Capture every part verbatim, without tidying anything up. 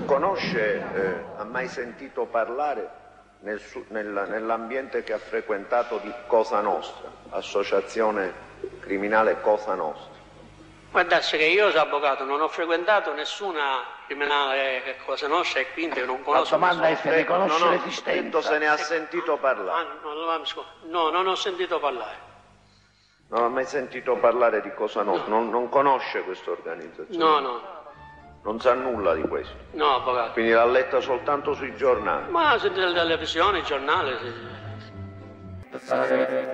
conosce, eh, ha mai sentito parlare nel, nel, nell'ambiente che ha frequentato di Cosa Nostra, associazione criminale Cosa Nostra? Guardasse che io sono avvocato, non ho frequentato nessuna criminale Cosa Nostra e quindi non conosco. La domanda è se ne conosce non ho l'esistenza. detto se ne ha sentito parlare. No, non ho sentito parlare. Non ha mai sentito parlare di Cosa Nostra, no. non, non conosce questa organizzazione? No, no. Non sa nulla di questo? No, avvocato. Quindi l'ha letta soltanto sui giornali? Ma sentite la televisione, i giornali, sì.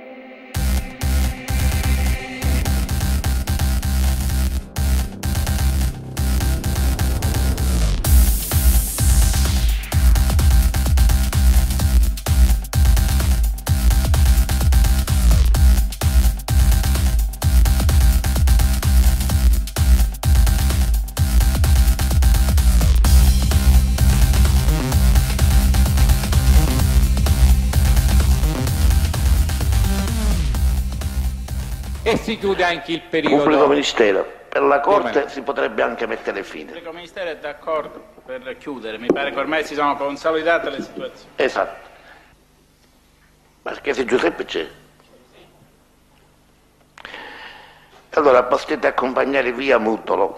E si chiude anche il periodo. Pubblico Ministero, per la Corte si potrebbe anche mettere fine. Il Pubblico Ministero è d'accordo per chiudere, mi pare che ormai si sono consolidate le situazioni. Esatto. Marchese Giuseppe c'è. Allora potete accompagnare via Mutolo.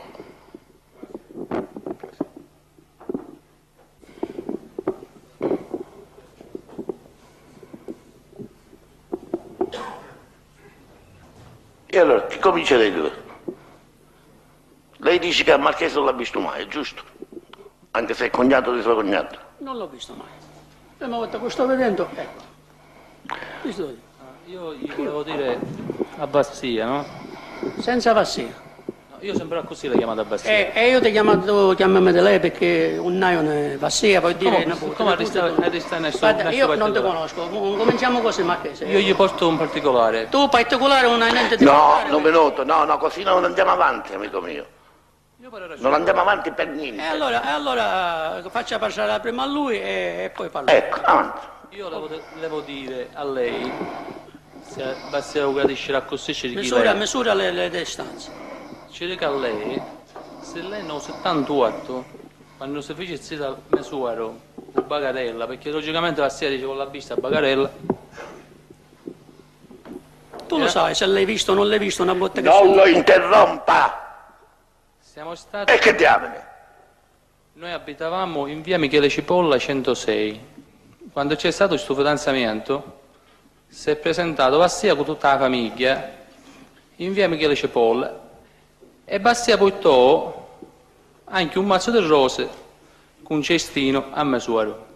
E allora, chi comincia dai due? Lei dice che al Marchese non l'ha visto mai, è giusto? Anche se è cognato di suo cognato. Non l'ho visto mai. La prima volta che sto vedendo, ecco. Visto? Io gli volevo dire a Bassia, no? Senza Bassia. No, io sempre così l'ho chiamata Bassia. E, e io ti ho chiamato, chiamami da lei perché un naio è Bassia, puoi dire... Come, una, come arresta nessuno? Guarda, io non ti conosco, cominciamo così, Marchese. Io gli porto un particolare. Tu particolare non hai niente di No, particolare, non venuto, no, no, così non andiamo avanti, amico mio. Io non andiamo avanti per niente. E allora, e allora faccia parlare prima a lui e, e poi parlo. Ecco, avanti. Io devo, devo dire a lei, se Bassia gradisce la costruzione di chi Misura, lei, misura le, le distanze. ci dica a lei, se lei non settantotto, quando si fece zita Mesuaro, o Bagarella, perché logicamente Bassia dice con la vista a Bagarella. Tu lo sai, se l'hai visto o non l'hai visto una volta che... Non lo interrompa! Siamo stati... E che diamine? Noi abitavamo in via Michele Cipolla centosei. Quando c'è stato questo fidanzamento, si è presentato Bassia con tutta la famiglia in via Michele Cipolla e Bassia portò anche un mazzo di rose con un cestino a Mesuaro.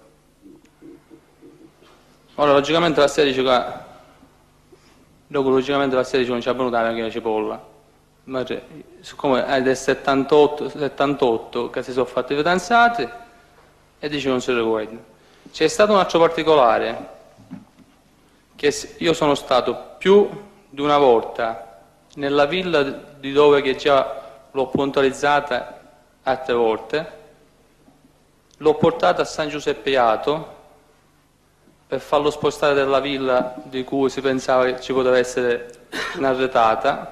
Ora, logicamente Bassia dice che... Dopo, logicamente Bassia dice che non c'è venuta la Michele Cipolla. Ma siccome è del settantotto, settantotto che si sono fatti fidanzati e dice che non si ricorda. C'è stato un altro particolare, che io sono stato più di una volta nella villa di dove che già l'ho puntualizzata altre volte, l'ho portata a San Giuseppe Jato per farlo spostare dalla villa di cui si pensava che ci poteva essere un'arretata.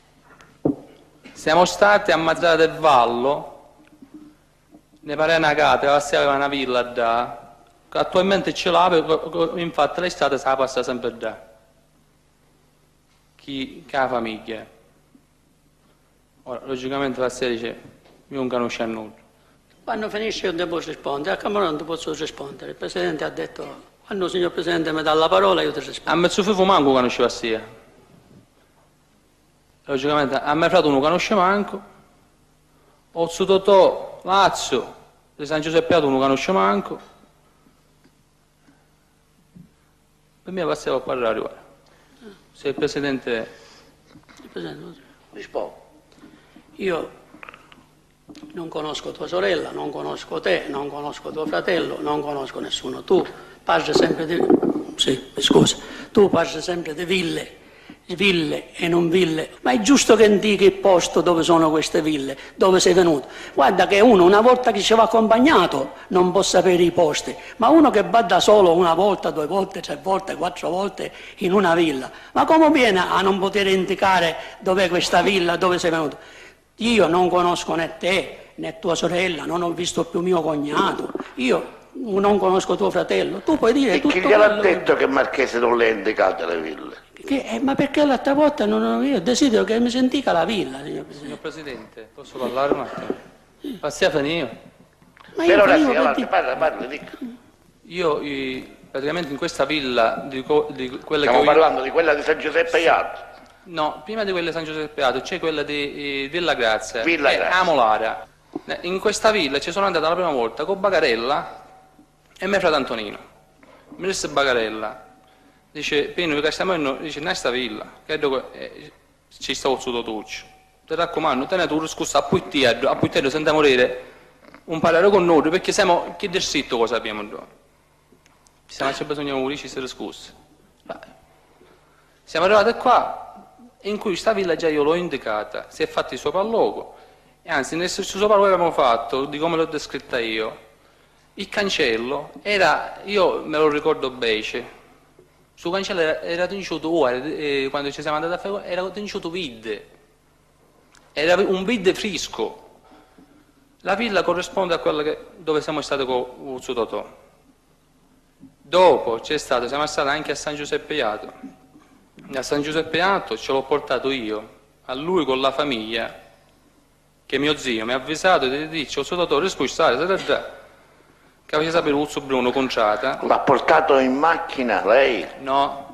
Siamo stati a Mazzara del Vallo, ne pare una casa, Bassia aveva una villa da, che attualmente ce l'ha, infatti l'estate se la passa sempre da. Chi, che ha la famiglia. Ora, logicamente Bassia dice, io non conosco nulla. Quando finisce io devo rispondere, a Camera non ti posso rispondere. Il Presidente ha detto, quando il signor Presidente mi dà la parola io ti rispondo. A mezzo fifu manco conosce Bassia. Logicamente a me fratello non conosce manco, Ozzo Totò, Lazio, di San Giuseppe non conosce manco. Per me Bassia a parlare ora. Se il Presidente... Il Presidente rispondo. Io non conosco tua sorella, non conosco te, non conosco tuo fratello, non conosco nessuno. Tu parli sempre di... Sì, scusa. Tu parli sempre di ville. Ville e non ville, ma è giusto che indichi il posto dove sono queste ville, dove sei venuto. Guarda che uno una volta che ci va accompagnato non può sapere i posti, ma uno che va da solo una volta, due volte, tre volte, quattro volte in una villa, ma come viene a non poter indicare dov'è questa villa, dove sei venuto? Io non conosco né te né tua sorella, non ho visto più mio cognato, io non conosco tuo fratello. Tu puoi dire E tutto chi gliel'ha quello detto che Marchese non le ha indicate le ville? che, eh, ma perché l'altra volta non ho io desidero che mi sentica la villa, signor Presidente. Signor Presidente, posso parlare un attimo? Passi a finire. Ma Per io ora finivo sì, per avanti, dire- parla, parla, dica. Io eh, praticamente in questa villa, di, co- di quella Stiamo che ho io- parlando di quella di San Giuseppe Iato. No, prima di quella di San Giuseppe Beato c'è quella di eh, Villa Grazia Villa e Grazia. a Molara. Eh, In questa villa ci sono andato la prima volta con Bagarella e mio fratello Antonino. Mi disse Bagarella, dice, Pino, che stiamo in, dice, in questa villa, credo che eh, ci sta il tuccio. Ti raccomando, te ne tu scusa a Puittiero, a Puittiero senza morire un parere con noi, perché siamo, che del sito cosa abbiamo noi. Se non c'è bisogno di morire, ci si scusa. Siamo arrivati qua, in cui sta villa già io l'ho indicata, si è fatto il suo palloco, e anzi nel suo palloco che abbiamo fatto, di come l'ho descritta io, il cancello era, io me lo ricordo bene, sul cancello era, era tenuto, ora, eh, quando ci siamo andati a fare, era tenuto vide, era un vide fresco. La villa corrisponde a quella che, dove siamo stati con il suo Totò. Dopo c'è stato, siamo stati anche a San Giuseppe Iato. A San Giuseppe Iato ce l'ho portato io, a lui con la famiglia, che mio zio mi ha avvisato di dire, il suo dottore, rispuistare, che aveva sapere il suo Bruno Conciata. L'ha portato in macchina lei? No.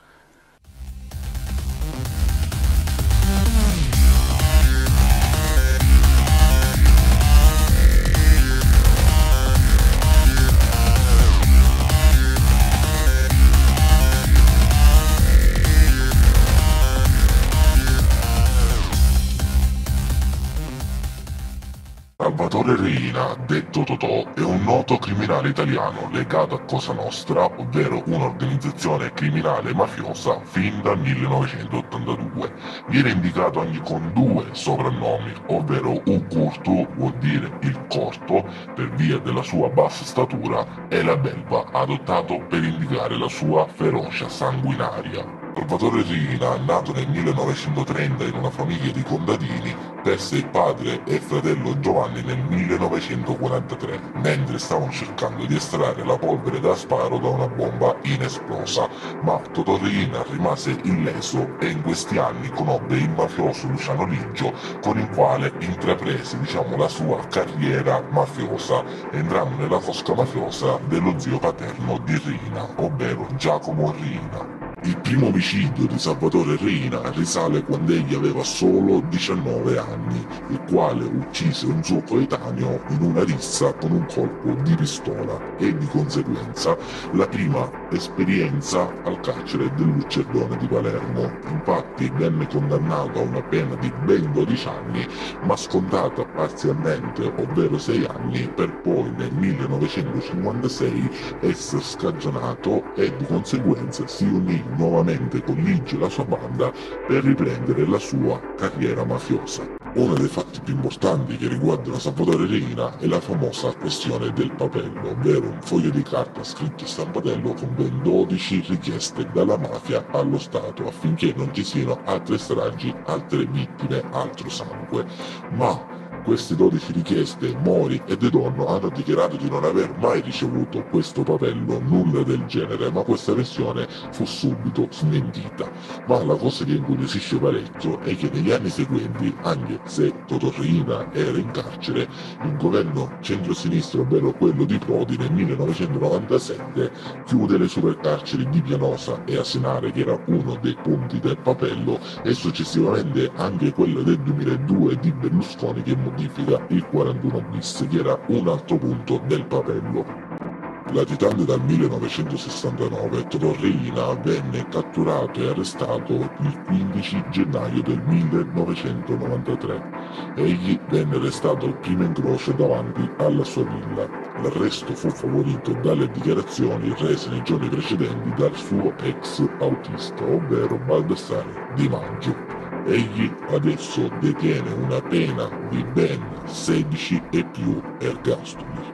Salvatore Reina, detto Totò, è un noto criminale italiano legato a Cosa Nostra, ovvero un'organizzazione criminale mafiosa fin dal millenovecentottantadue. Viene indicato anche con due soprannomi, ovvero U Curto, vuol dire il corto, per via della sua bassa statura, e la belva, adottato per indicare la sua ferocia sanguinaria. Salvatore Reina, nato nel millenovecentotrenta in una famiglia di contadini, perse il padre e il fratello Giovanni nel millenovecentoquarantatré, mentre stavano cercando di estrarre la polvere da sparo da una bomba inesplosa, ma Totò Reina rimase illeso e in questi anni conobbe il mafioso Luciano Liggio, con il quale intraprese, diciamo, la sua carriera mafiosa, entrando nella cosca mafiosa dello zio paterno di Reina, ovvero Giacomo Reina. Il primo omicidio di Salvatore Reina risale quando egli aveva solo diciannove anni, il quale uccise un suo coetaneo in una rissa con un colpo di pistola e di conseguenza la prima esperienza al carcere del Luccerdone di Palermo. Infatti venne condannato a una pena di ben dodici anni, ma scontata parzialmente, ovvero sei anni, per poi nel millenovecentocinquantasei essere scagionato e di conseguenza si unì nuovamente con Liggio e la sua banda per riprendere la sua carriera mafiosa. Uno dei fatti più importanti che riguardano Salvatore Reina è la famosa questione del papello, ovvero un foglio di carta scritto in stampatello con ben dodici richieste dalla mafia allo Stato affinché non ci siano altre stragi, altre vittime, altro sangue. Ma queste dodici richieste, Mori e De Donno hanno dichiarato di non aver mai ricevuto questo papello, nulla del genere, ma questa versione fu subito smentita. Ma la cosa che incuriosisce parecchio è che negli anni seguenti, anche se Totò Reina era in carcere, il governo centro-sinistro, ovvero quello di Prodi, nel millenovecentonovantasette chiude le supercarceri di Pianosa e Asinare, che era uno dei punti del papello, e successivamente anche quella del duemiladue di Berlusconi, che modifica il quarantuno bis, che era un altro punto del papello. Latitante dal millenovecentosessantanove, Totò Reina venne catturato e arrestato il quindici gennaio del millenovecentonovantatré. Egli venne arrestato al primo incrocio davanti alla sua villa. L'arresto fu favorito dalle dichiarazioni rese nei giorni precedenti dal suo ex autista, ovvero Baldassare Di Maggio. Egli adesso detiene una pena di ben sedici e più ergastoli.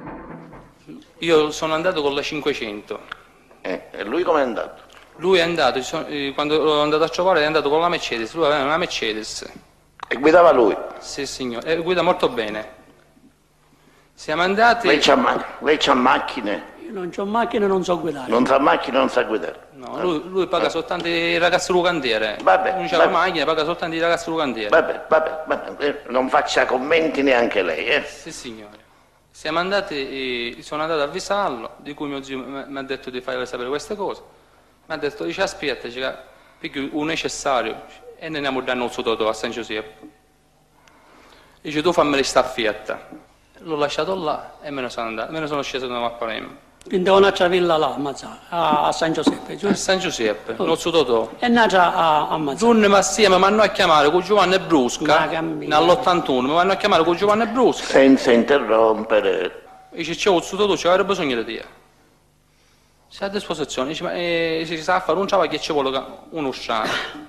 Io sono andato con la cinquecento. Eh, e lui com'è andato? Lui è andato, quando l'ho andato a trovare è andato con la Mercedes, lui aveva una Mercedes. E guidava lui? Sì signore, e guida molto bene. Siamo andati... Lei c'ha, ma... Lei c'ha macchine? Io non c'ho macchina e non so guidare. Non sa macchina, non sa guidare. No, lui, lui paga soltanto i ragazzi del cantiere. Vabbè, non c'ha vabbè. la macchina, paga soltanto i ragazzi del cantiere. Vabbè, vabbè, vabbè, non faccia commenti neanche lei, eh? Sì, signore. Siamo andati, eh, sono andato a avvisarlo, di cui mio zio mi ha detto di farle sapere queste cose. Mi ha detto, dice, aspetta, dice, perché un necessario, e ne andiamo dando il suo toto a San Giuseppe. Dice, tu fammi sta fietta. L'ho lasciato là e me ne sono andato, me ne sono sceso da a Palermo. Quindi ho un'altra villa là, a, a San Giuseppe, A giusto? San Giuseppe, non so toto. E un'altra a, a Mazzara. Giorni ma assieme mi hanno a chiamare con Giovanni Ma Brusca, cammina. nell'ottantuno, mi vanno a chiamare con Giovanni Brusca. Senza interrompere. Dice, c'è un tutto, c'è bisogno di te. Sei a disposizione, dice, ma eh, si sa fare un ciao che ci vuole uno strano.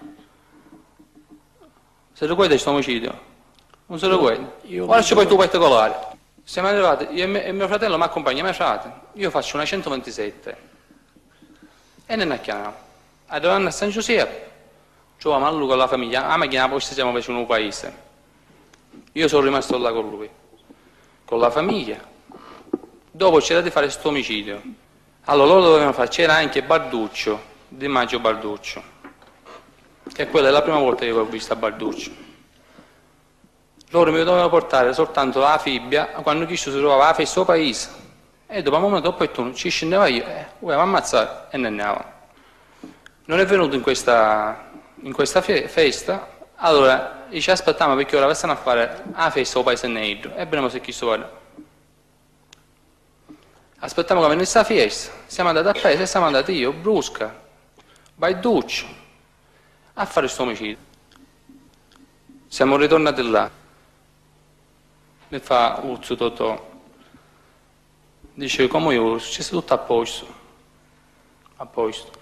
Se lo guarda questo omicidio? Non se lo guarda. io- Ora ci puoi tu particolare. Siamo arrivati, io e, me- e mio fratello mi accompagna, mio frate. Io faccio una centoventisette. E ne chiamiamo. Arrivando a San Giuseppe, troviamo a lui con la famiglia, la macchina posta siamo vicino un paese. Io sono rimasto là con lui, con la famiglia. Dopo c'era di fare questo omicidio. Allora loro dovevano fare, c'era anche Barduccio, Di Maggio Barduccio, che quella è la prima volta che ho visto a Barduccio. Loro mi dovevano portare soltanto la fibbia quando chi si trovava a questo paese. E dopo un momento dopo tu ci scendeva io, eh, voleva ammazzare e ne andiamo. Non è venuto in questa, in questa fe- festa, allora ci aspettiamo perché ora stavano a fare la festa al paese nero e vedremo se chi si vuole. Aspettiamo che venisse la festa, siamo andati a paese e siamo andati io, Brusca, Baiduccio, a fare questo omicidio. Siamo ritornati là. Mi fa Urzu Totò. Dice, come io, c'è tutto a posto. A posto.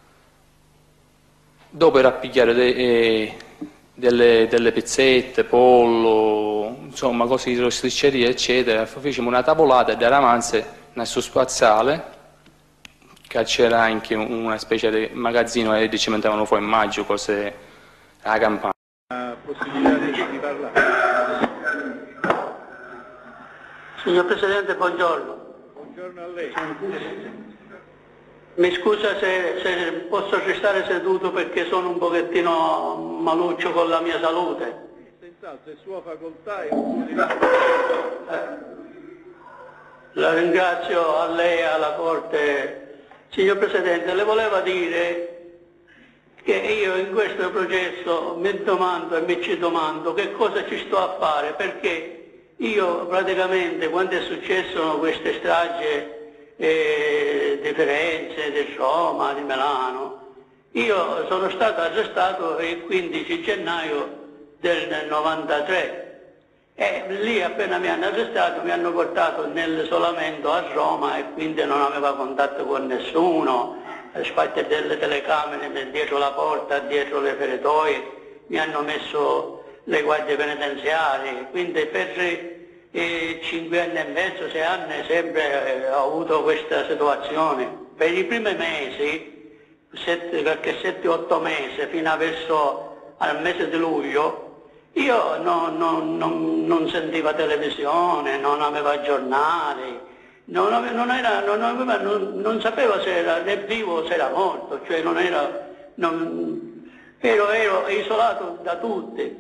Dopo era a pigliare de, eh, delle, delle pizzette, pollo, insomma, cose di rosticceria, eccetera. Facciamo una tavolata di ramanze nel suo spaziale, che c'era anche una specie di magazzino e ci mettevano fuori maggio, cose alla campagna. Possibilità di parlare. Signor Presidente, buongiorno. Buongiorno a lei. Mi scusa se, se posso restare seduto perché sono un pochettino maluccio con la mia salute. Senz'altro è sua facoltà e un La ringrazio a lei e alla Corte. Signor Presidente, le volevo dire che io in questo processo mi domando e mi ci domando che cosa ci sto a fare, perché io praticamente quando è successo queste stragi eh, di Firenze, di Roma, di Milano, io sono stato arrestato il quindici gennaio del novantatré e lì appena mi hanno arrestato mi hanno portato nell'isolamento a Roma e quindi non avevo contatto con nessuno, spatte delle telecamere dietro la porta, dietro le feritoie, mi hanno messo le guardie penitenziarie, quindi per eh, cinque anni e mezzo, sei anni sempre eh, ho avuto questa situazione. Per i primi mesi, sette, perché sette otto mesi, fino a verso al mese di luglio, io non, non, non, non sentivo televisione, non avevo giornali, non, ave, non, era, non, aveva, non, non sapevo se era né vivo o se era morto, cioè non era, non, ero, ero isolato da tutti.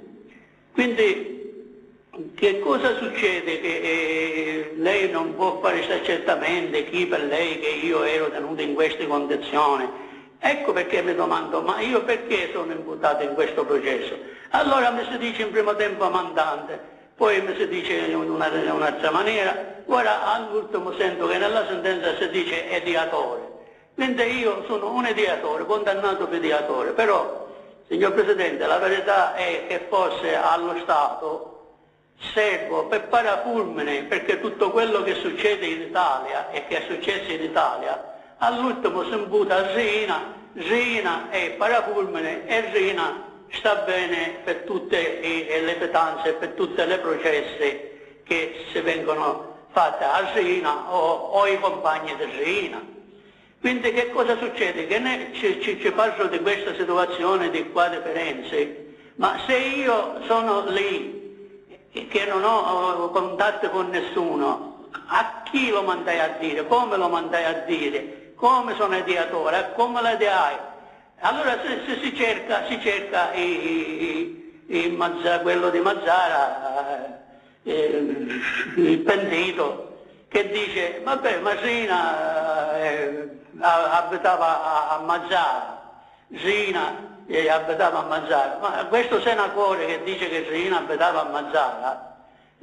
Quindi che cosa succede? Che eh, lei non può fare certamente chi per lei che io ero tenuto in queste condizioni. Ecco perché mi domando, ma io perché sono imputato in questo processo? Allora mi si dice in primo tempo mandante, poi mi si dice in una, in un'altra maniera, ora all'ultimo sento che nella sentenza si dice ediatore. Mentre io sono un ediatore, condannato per ediatore, però signor Presidente, la verità è che forse allo Stato servo per parafulmine, perché tutto quello che succede in Italia e che è successo in Italia, all'ultimo si imputa a Rina, Rina è parafulmine e Rina sta bene per tutte le pietanze, per tutte le processe che si vengono fatte a Rina o, o i compagni di Rina. Quindi che cosa succede? Che ne, ci, ci, ci parlo di questa situazione di qua di Firenze, ma se io sono lì, che non ho contatto con nessuno, a chi lo mandai a dire, come lo mandai a dire, come sono ideatore, come lo ideai. Allora se, se si cerca, si cerca i, i, i Mazza, quello di Mazzara, eh, il pentito, che dice, vabbè, Masina eh, abitava a, a Mazzara, Sina eh, abitava a Mazzara, ma questo senatore che dice che Sina abitava a Mazzara,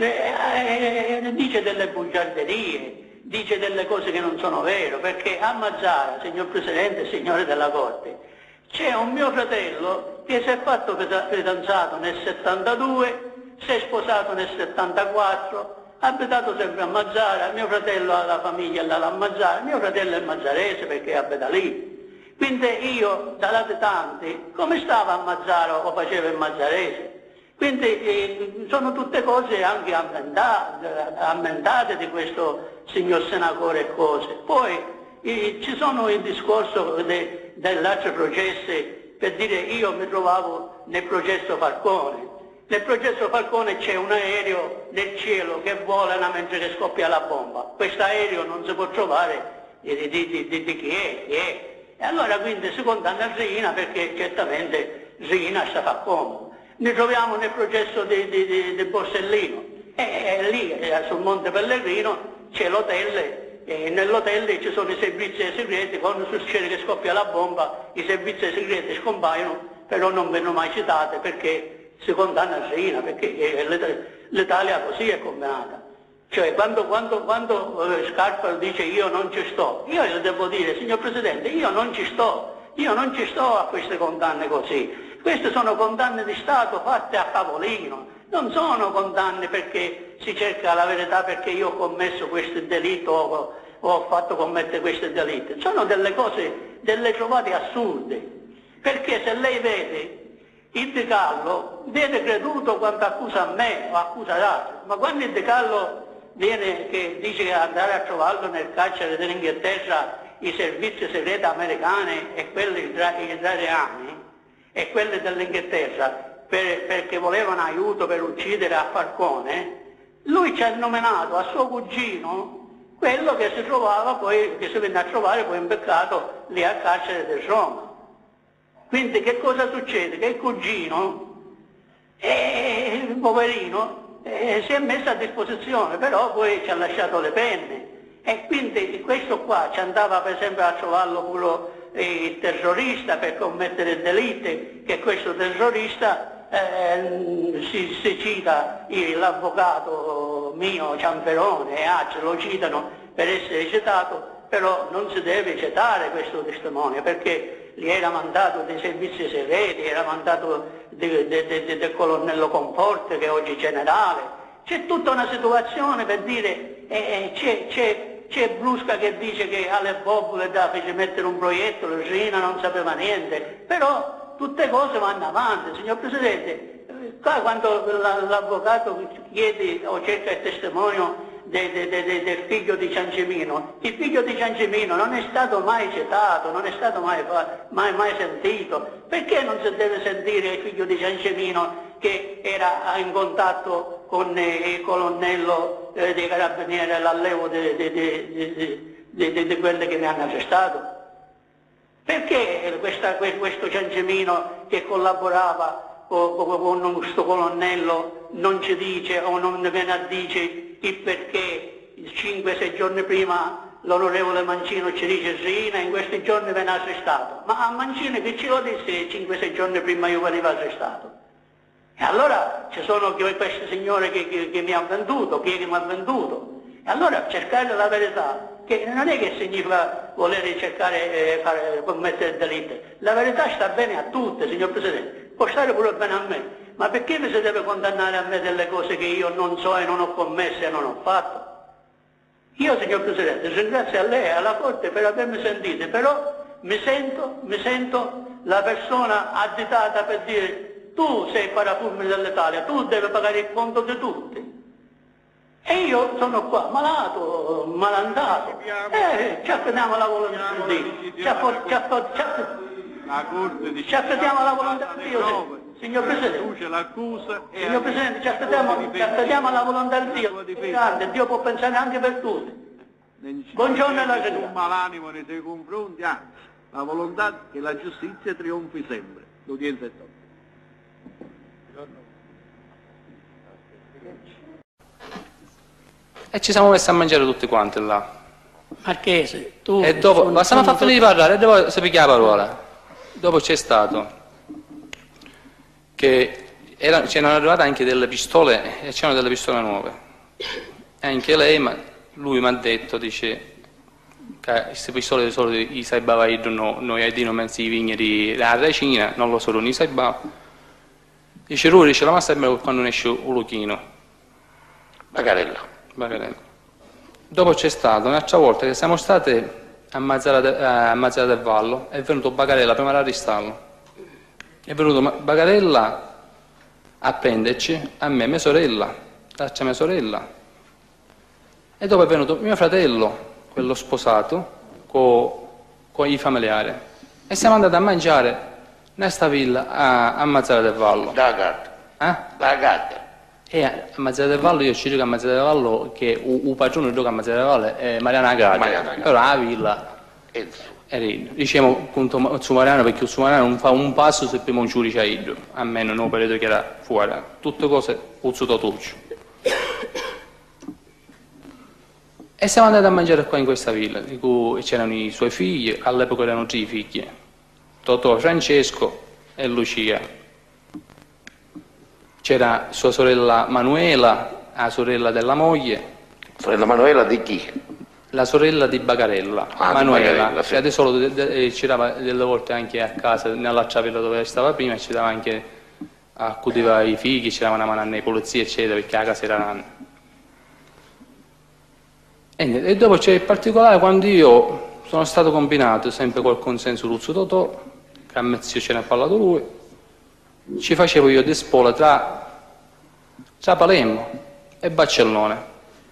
eh, eh, dice delle bugiarderie, dice delle cose che non sono vere, perché a Mazzara, signor Presidente e signore della Corte, c'è un mio fratello che si è fatto fidanzato nel settantadue, si è sposato nel settantaquattro, ha abitato sempre a Mazzara, mio fratello ha la famiglia là a Mazzara, mio fratello è mazzarese perché abita lì. Quindi io, da latitanti, come stava a Mazzara o faceva il mazzarese? Quindi eh, sono tutte cose anche ammentate, ammentate di questo signor senatore e cose. Poi eh, ci sono il discorso de, dell'altro processo, per dire io mi trovavo nel processo Falcone. Nel processo Falcone c'è un aereo nel cielo che vola mentre che scoppia la bomba. Questo aereo non si può trovare di, di, di, di, di chi è, chi è. E allora quindi si condanna Sina perché certamente Sina sta fa comodo. Ne troviamo nel processo di, di, di, di Borsellino. E, e lì eh, sul Monte Pellegrino c'è l'hotel e nell'hotel ci sono i servizi segreti. Quando succede che scoppia la bomba i servizi segreti scompaiono, però non vengono mai citate perché si condanna Sina, perché l'Italia così è combinata. Cioè quando, quando, quando eh, Scarpa dice io non ci sto, io gli devo dire, signor Presidente, io non ci sto, io non ci sto a queste condanne così. Queste sono condanne di Stato fatte a tavolino, non sono condanne perché si cerca la verità perché io ho commesso questo delitto o, o ho fatto commettere questo delitto. Sono delle cose, delle trovate assurde, perché se lei vede il De Carlo viene creduto quando accusa a me o accusa l'altro, ma quando il De Carlo viene che dice che andare a trovarlo nel carcere dell'Inghilterra i servizi segreti americani e quelli israeliani e quelli dell'Inghilterra per, perché volevano aiuto per uccidere a Falcone, lui ci ha nominato a suo cugino quello che si trovava poi, che si venne a trovare poi imbeccato lì al carcere di Roma. Quindi che cosa succede? Che il cugino, eh, il poverino, eh, si è messo a disposizione, però poi ci ha lasciato le penne. E quindi questo qua ci andava per esempio a trovarlo pure eh, il terrorista per commettere delitti, che questo terrorista eh, si, si cita l'avvocato mio Ciamperone e altri lo citano per essere citato, però non si deve citare questo testimonio perché gli era mandato dei servizi segreti, era mandato del de, de, de, de colonnello Conforte che è oggi generale. C'è tutta una situazione per dire, eh, c'è, c'è C'è Brusca che dice che alle bobole da fece mettere un proiettile, Sina non sapeva niente, però tutte cose vanno avanti, signor Presidente. Qua quando l'avvocato chiede o cerca il testimonio de, de, de, de, del figlio di Ciancimino, il figlio di Ciancimino non è stato mai citato, non è stato mai, mai, mai sentito. Perché non si deve sentire il figlio di Ciancimino che era in contatto con il colonnello eh, dei carabinieri all'allevo di de, de, de, de, de quelli che mi hanno arrestato? Perché questa, questo Ciancimino che collaborava con, con questo colonnello non ci dice o non viene a dire il perché cinque sei giorni prima l'onorevole Mancino ci dice Sina in questi giorni viene arrestato? Ma a Mancino che ce lo disse cinque sei giorni prima io venivo arrestato? E allora ci sono questi signori che, che, che mi ha venduto, chi è che mi ha venduto. E allora cercare la verità, che non è che significa voler cercare eh, fare, commettere delitti. La verità sta bene a tutte, signor Presidente, può stare pure bene a me. Ma perché mi si deve condannare a me delle cose che io non so e non ho commesso e non ho fatto? Io, signor Presidente, ringrazio a lei e alla Corte per avermi sentito, però mi sento, mi sento la persona additata per dire tu sei il parafulmine dell'Italia, tu devi pagare il conto di tutti. E io sono qua, malato, malandato. Eh, ci affediamo alla volontà di Dio. Ci affediamo alla volontà di Dio. Signor Presidente, Luce l'accusa e signor Presidente, ci aspettiamo, ci aspettiamo alla volontà di Dio. Grande, Dio può pensare anche per tutti. Buongiorno alla un seduta. malanimo nei suoi confronti, anzi, la volontà che la giustizia trionfi sempre. L'udienza è tolta. E ci siamo messi a mangiare tutti quanti là. Marchese, tu... E dopo, sono- basta mi sono fa finire di parlare, e dopo si picchia la parola. Dopo c'è stato che era- c'erano arrivate anche delle pistole, e c'erano delle pistole nuove. E anche lei, ma, lui mi ha detto, dice, che queste pistole di solito i saibava no, noi ai dino mezzi vigneri la recina, non lo so, non i saibava. Dice lui, dice la massa è quando esce un luchino. Bagarella. Bagarella. Dopo c'è stato un'altra volta che siamo stati a Mazzara, de, a Mazzara del Vallo, è venuto Bagarella prima di arrestarlo. È venuto Bagarella a prenderci, a me, mia sorella, darci a mia sorella. E dopo è venuto mio fratello, quello sposato, con i familiari. E siamo andati a mangiare nesta villa a, a Mazzara del Vallo. Da gatta. Eh? Da gatta. E a Mazzara del Vallo io ci dico a Mazzara del Vallo che il padrone gioca a Mazzara del Vallo è Mariana Gatti, Mariana Gatti. però la villa E su. era io. Diciamo appunto su Mariano perché su Mariano non fa un passo se prima un giudice ha ido, a me non ho periodo che era fuori, tutte cose uzzo totuccio. E siamo andati a mangiare qua in questa villa, di cui c'erano i suoi figli, all'epoca erano tre figli, Totò, Francesco e Lucia. C'era sua sorella Manuela, la sorella della moglie, Sorella Manuela di chi? la sorella di Bagarella, Ah, di Manuela, Bagarella, sì. e adesso de- de- ci dava delle volte anche a casa, nell'altra villa dove stava prima, ci dava anche, accudiva i figli, ci dava una mano alle polizie, eccetera, perché la casa era... E, niente, e dopo c'è il particolare quando io sono stato combinato, sempre col consenso di Luzzo Totò, che a mezzo ce ne ha parlato lui, ci facevo io di spola tra, tra Palermo e Barcellona.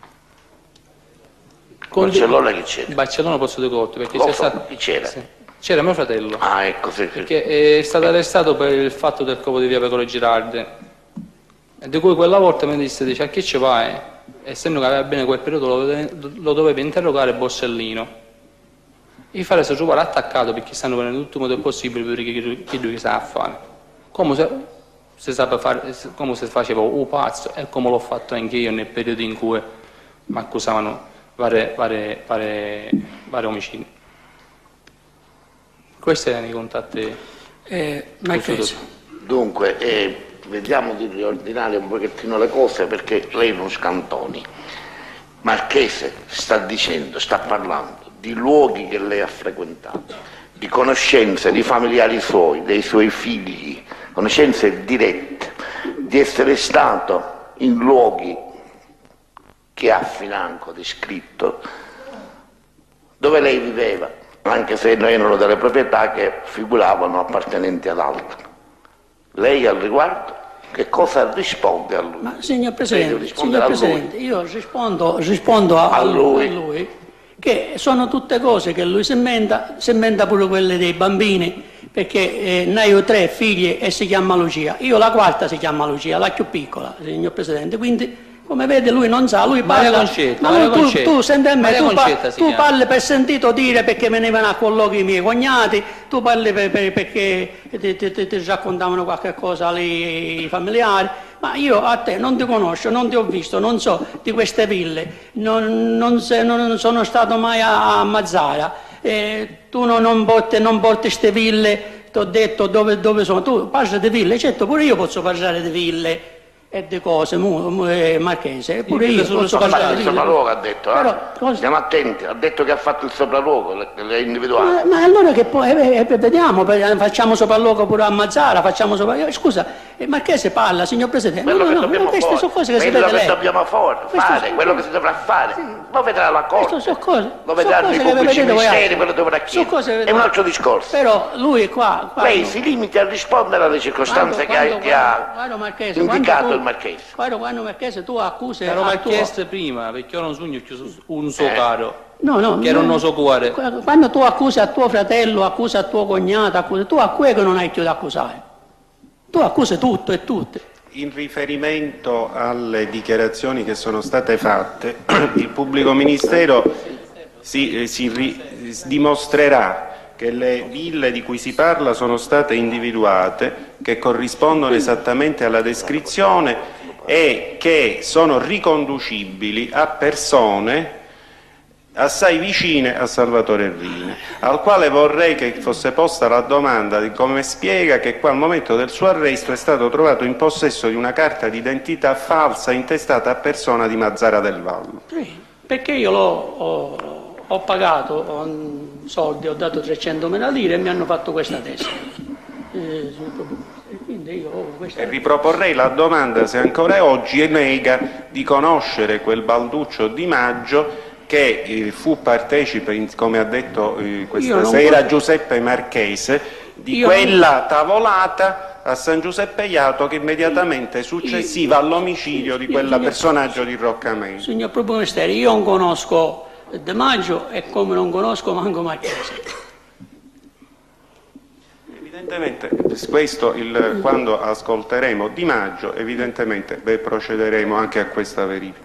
Con Barcellona chi c'era? Barcellona Pozzo di Cotto, perché Lo c'è so, stato... chi c'era? Sì, c'era mio fratello, Ah, ecco, sì, sì. perché è stato arrestato per il fatto del covo di via Pecore Girardi, e di cui quella volta mi disse, dice, a chi ci vai? Essendo che aveva bene quel periodo lo, dove- lo doveva interrogare Borsellino. I fare si trovare attaccato perché stanno venendo tutto il modo possibile per chi, chi lui sa fare. Come se, si sape fare, come se faceva un pazzo e come l'ho fatto anche io nel periodo in cui mi accusavano vari, vari, vari, vari omicidi. Questi erano i contatti. Eh, Marchese, Dunque, eh, vediamo di riordinare un pochettino le cose perché lei non scantoni. Marchese sta dicendo, sta parlando di luoghi che lei ha frequentato, di conoscenze di familiari suoi, dei suoi figli, conoscenze dirette, di essere stato in luoghi che ha financo descritto, dove lei viveva, anche se non erano delle proprietà che figuravano appartenenti ad altri. Lei al riguardo che cosa risponde a lui? ma signor Lei Presidente, deve rispondere signor a lui. Presidente, io rispondo, rispondo a, A a lui. a lui che sono tutte cose che lui si inventa, si inventa pure quelle dei bambini, perché eh, ne ho tre figlie e si chiama Lucia, io la quarta si chiama Lucia, la più piccola, signor Presidente, quindi come vede lui non sa, lui Maria parla, Concetta, ma Maria lui, tu, Concetta. tu senti a me, Maria tu, pa- Concetta si tu chiama. parli per sentito dire perché venivano a colloqui i miei cognati, tu parli per- per- perché ti, ti- ti- ti raccontavano qualche cosa lì i familiari, ma io a te non ti conosco, non ti ho visto, non so di queste ville, non, non se- non sono stato mai a, a Mazzara, eh, tu non, non porti non porti queste ville, ti ho detto dove, dove sono, tu parli di ville, certo pure io posso parlare di ville e di cose, mu, mu, eh, Marchese, pure Io io sono posso Ha fatto parlare il di ville. sopralluogo, ha detto, eh? Però, cosa- Stiamo attenti, ha detto che ha fatto il sopralluogo, le, le ha individuate. Ma, ma allora che poi, eh, eh, vediamo, per- facciamo sopralluogo pure a Mazzara, facciamo sopralluogo, scusa, eh, Marchese parla, signor Presidente, Quello no, che no, no, dobbiamo queste fare, sono cose che si quello vede che lei. dobbiamo fare, Queste fare, sono- quello che si dovrà fare, lo vedrà la Queste Corte, sono cose, lo sono vedranno cose i che pubblici vedete voi ministeri, altri. quello dovrà Sono cose chiedere, che è un vedete- altro discorso. Però lui qua... qua Lei no. si limiti a rispondere alle circostanze Quando- che, ha- quando- che ha quando, Marchese, indicato quando tu- il Marchese. Quando, quando Marchese tu accusi Ero al tuo... chiesto prima, perché io non sogno più su- un suo Eh. caro, No, no, che era un no. oso cuore. Quando tu accusi a tuo fratello, accusi a tuo cognato, accusi, tu a quello che non hai più da accusare. Tu accusi tutto e tutti. In riferimento alle dichiarazioni che sono state fatte, il pubblico ministero si, si ri, dimostrerà che le ville di cui si parla sono state individuate, che corrispondono esattamente alla descrizione e che sono riconducibili a persone assai vicine a Salvatore Riina, al quale vorrei che fosse posta la domanda di come spiega che al momento del suo arresto è stato trovato in possesso di una carta d'identità falsa intestata a persona di Mazzara del Vallo. Sì, perché io l'ho, ho, ho pagato ho, soldi, ho dato trecentomila lire e mi hanno fatto questa testa. Eh, quindi io ho questa... E riproporrei la domanda se ancora oggi nega di conoscere quel Balduccio Di Maggio che eh, fu partecipe, come ha detto eh, questa sera posso... Giuseppe Marchese, di io quella non... tavolata a San Giuseppe Iato che immediatamente successiva io... all'omicidio di quel personaggio di Roccamento. Signor Proprio Ministero, io non conosco De Maggio e come non conosco manco Marchese. Evidentemente, questo il, quando ascolteremo Di Maggio, evidentemente beh, procederemo anche a questa verifica.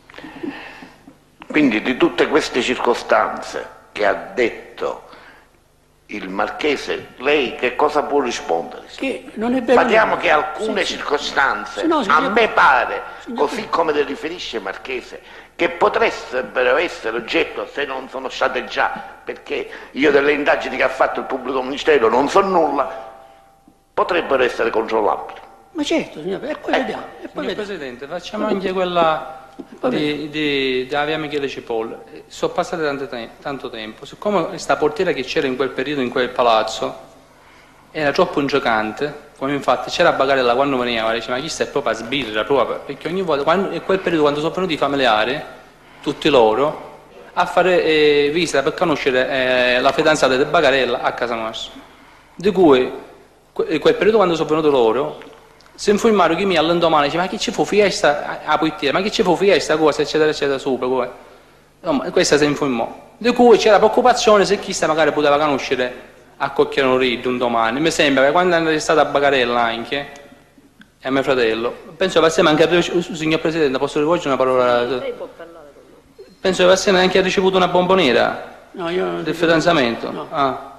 Quindi di tutte queste circostanze che ha detto il Marchese, lei che cosa può rispondere? Che non è vero. Parliamo che alcune sì, circostanze, sì, no, signor... a me pare, signor... così come le riferisce Marchese, che potrebbero essere oggetto, se non sono state già, perché io delle indagini che ha fatto il pubblico ministero non so nulla, potrebbero essere controllabili. Ma certo, signor, e poi eh, vediamo. E poi signor vediamo. Presidente, facciamo anche quella di, di, di Via Michele Cipolla. Sono passate tanto, te tanto tempo, siccome questa portiera che c'era in quel periodo in quel palazzo era troppo ingiocante, come infatti c'era Bagarella quando veniva, diceva ma chi sta è proprio a sbirra, proprio, perché ogni volta, quando, in quel periodo quando sono venuti i familiari, tutti loro, a fare eh, visita per conoscere eh, la fidanzata di Bagarella a casa nostra, di cui in quel periodo quando sono venuti loro, si informarono che mi all'indomani diceva ma che ci fu fiesta a portiera, ma che ci fu fiesta, cosa, eccetera, eccetera, sopra, come. No, questa si informò, di cui c'era preoccupazione se chi sta magari poteva conoscere a Cocchiano Riddu un domani. Mi sembra che quando è stata a Bagarella anche, e a mio fratello, penso che assieme anche a, signor Presidente, posso rivolgere una parola? Lei può parlare con lui. Penso che assieme anche ha ricevuto una bomboniera no, io del fidanzamento. No. Ah.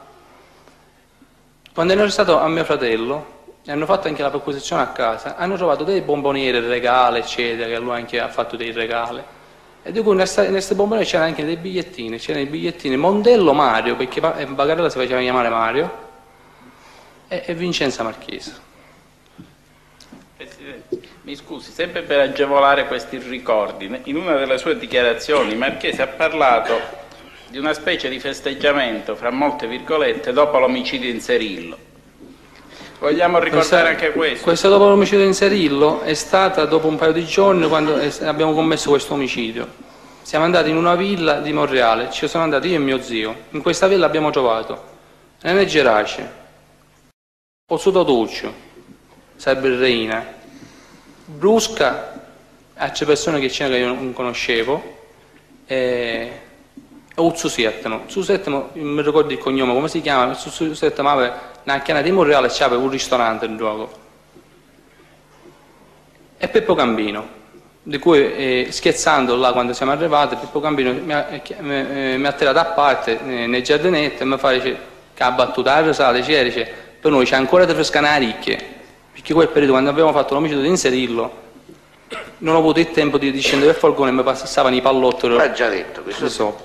Quando è stato a mio fratello, e hanno fatto anche la perquisizione a casa, hanno trovato delle bomboniere, regali, eccetera, che lui anche ha fatto dei regali. E di cui in queste bomboniere c'erano anche dei bigliettini, c'erano i bigliettini Mondello Mario, perché Bagarella si faceva chiamare Mario, e, e Vincenza Marchese. Presidente, mi scusi, sempre per agevolare questi ricordi, in una delle sue dichiarazioni Marchese ha parlato di una specie di festeggiamento, fra molte virgolette, dopo l'omicidio in Serillo. Vogliamo ricordare questa, anche questo? Questa dopo l'omicidio in Serillo è stata dopo un paio di giorni quando abbiamo commesso questo omicidio. Siamo andati in una villa di Monreale, ci sono andati io e mio zio. In questa villa abbiamo trovato Nene Gerace, Pozzuto Tuccio, Sabre Reina, Brusca, altre persone che c'erano che io non conoscevo, e Uzzu Settimo. Uzzu Settimo, non mi ricordo il cognome, come si chiama? Uzzu Settimo aveva una chiana di Monreale e c'aveva un ristorante in gioco. E Peppo Gambino, di cui eh, scherzando là quando siamo arrivati, Peppo Gambino mi ha, mi, mi ha tirato a parte eh, nei giardinetti e mi fa dice, che ha battuto la risata, dice, dice, per noi c'è ancora da frescare ricche, perché quel periodo quando abbiamo fatto l'omicidio di Inserillo non ho avuto il tempo di, di scendere il folgone e mi passavano i pallotti. L'ha già detto questo. So.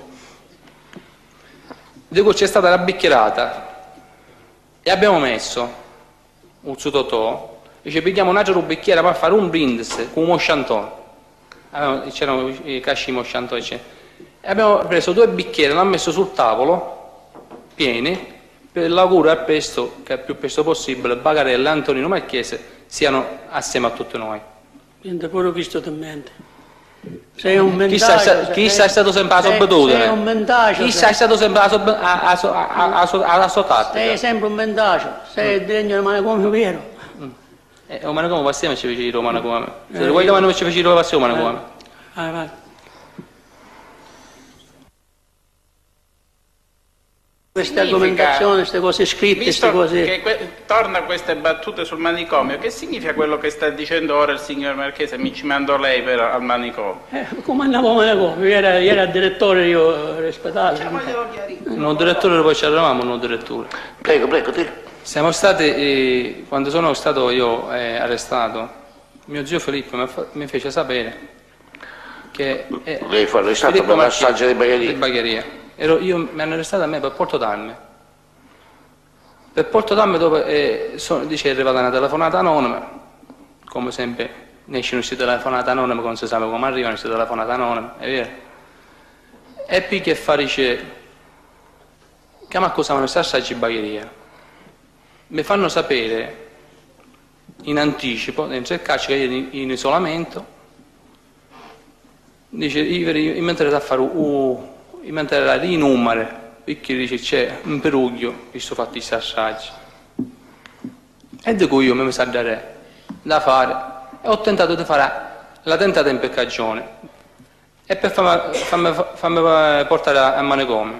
Di cui c'è stata la bicchierata e abbiamo messo Uzzu Totò, dice pigliamo un altro bicchiere per fare un brindisi con un mosciantone, c'erano i casci mosciantone, e abbiamo preso due bicchieri, l'hanno messo sul tavolo pieni per l'augurio al presto, che il più presto possibile Bagarella e Antonino Marchese siano assieme a tutti noi. Niente, pure visto in mente. Sei un mendacio. Chi sei stato sempre alla sobbetudine? Sei un mendacio. Chi sei stato sempre alla sua tattica? Sei sempre un mendacio. Sei mm. degno di manicomio vero. Mm. E un manicomio passiamo e ci feci il manicomio. Se eh, vuoi chiamare ci feci il passiamo manicomio. Vai, vai. Queste argomentazioni, queste cose scritte, queste cose... Che que torna a queste battute sul manicomio, che significa quello che sta dicendo ora il signor Marchese? Mi ci mando lei per, al manicomio. Eh, come andavo al manicomio? Era, era direttore, io rispettavo. Non direttore, poi ci eravamo, non direttore. Prego, prego, prego. Siamo stati, eh, quando sono stato io eh, arrestato, mio zio Filippo mi, mi fece sapere che... Eh, Lei fu arrestato per l'assaggio di bagheria? Di bagheria. Ero, io, mi hanno arrestato a me per Porto d'Arme. Per Porto d'Arme dove eh, sono, dice è arrivata una telefonata anonima, come sempre ne esce queste telefonate anonime, non si sa come arrivano queste telefonate anonime, è vero? E poi che fa, dice, che mi accusavano di assaggi di bagheria. Mi fanno sapere in anticipo, dentro il carcere, che io in, in isolamento, dice, io mi metterò a fare un... in manterrà i numeri, perché dice c'è un peruglio che sto fatto questi assaggi. E di cui io mi sa dare da fare e ho tentato di fare la tentata impeccagione e per farmi, farmi, farmi portare a manicomio.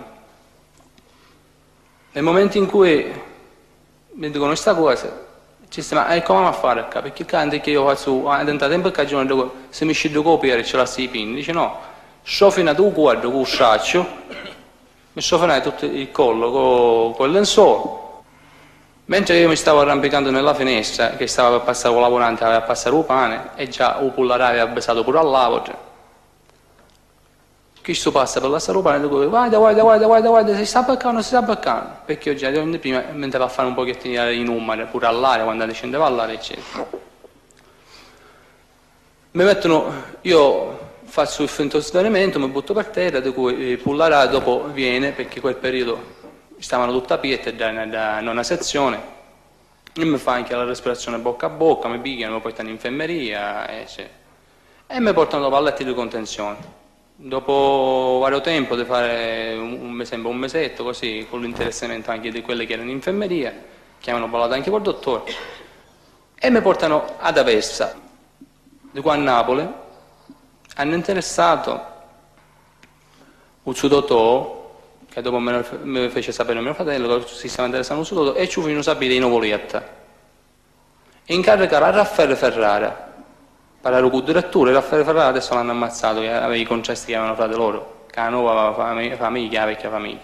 Nel momento in cui mi dicono questa cosa, ci si ma come a fare qua? Perché canti che io faccio la tentata impeccagione, dico, se mi scido copiare ce l'ha sei pinni, dice no. Sciofinato un quadro con un saccio, mi sciofinato tutto il collo con, con il lenzuolo, mentre io mi stavo arrampicando nella finestra, che stava per passare un lavorante, aveva passato il pane, e già un pullare aveva besato pure al lavoro. Chi sto passa per la sta pane e dico, guarda, guarda, guarda, guarda, guarda, si sta beccando, si sta beccando, perché io già di prima mi andavo a fare un pochettino i numeri, pure all'aria, quando scendeva all'aria, eccetera. Mi mettono, io... faccio il finto svenimento, mi butto per terra, di cui Pullarà dopo viene, perché quel periodo stavano tutti a piedi da, da nona sezione, e mi fa anche la respirazione bocca a bocca, mi picchiano, mi portano in infermeria, e, e mi portano dopo al letto di contenzione. Dopo vario tempo di fare, un, mi sembra un mesetto così, con l'interessamento anche di quelli che erano in infermeria, che avevano parlato anche col dottore, e mi portano ad Aversa, di qua a Napoli. Hanno interessato un sudotò, che dopo me lo fece sapere mio fratello, che si stava interessando un sudotò, e ci fu sapere in Novolietta. Incaricare a Raffaele Ferrara, parlare con il direttore, Raffaele Ferrara adesso l'hanno ammazzato, che aveva i concessi che avevano frate loro, che la nuova famiglia, la vecchia famiglia.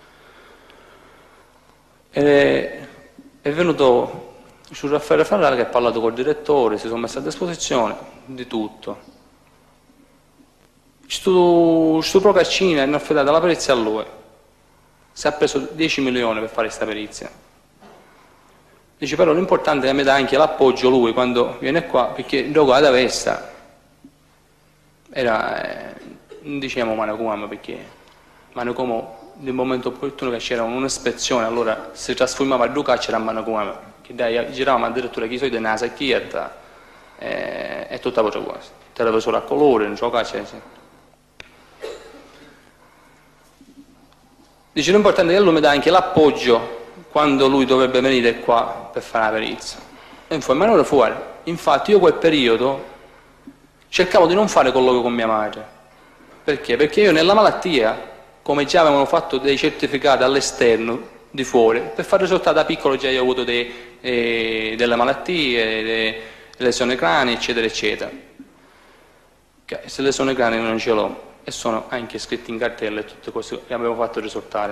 E è venuto su Raffaele Ferrara che ha parlato col direttore, si sono messi a disposizione di tutto. Questo procaccino hanno affidato la perizia a lui, si è preso dieci milioni per fare questa perizia. Dice però l'importante è che mi dà anche l'appoggio lui quando viene qua, perché dopo ad Avesta era, eh, non diciamo Manacum, perché Manacum nel momento opportuno che c'era un'ispezione allora si trasformava a due carceri a Manacum, che dai, giravamo addirittura chi sono di una sacchietta e, e tutta cosa quasi, televisore a colore, non c'ho carcere. Sì. Dice l'importante è che lui mi dà anche l'appoggio quando lui dovrebbe venire qua per fare la perizia. E in maniera fuori. Infatti io quel periodo cercavo di non fare colloquio con mia madre. Perché? Perché io nella malattia, come già avevano fatto dei certificati all'esterno, di fuori, per far risultare da piccolo già io ho avuto dei, eh, delle malattie, delle lesioni cranie, eccetera, eccetera. Okay, se lesioni cranie non ce l'ho. E sono anche scritti in cartella e tutte cose che abbiamo fatto risultare.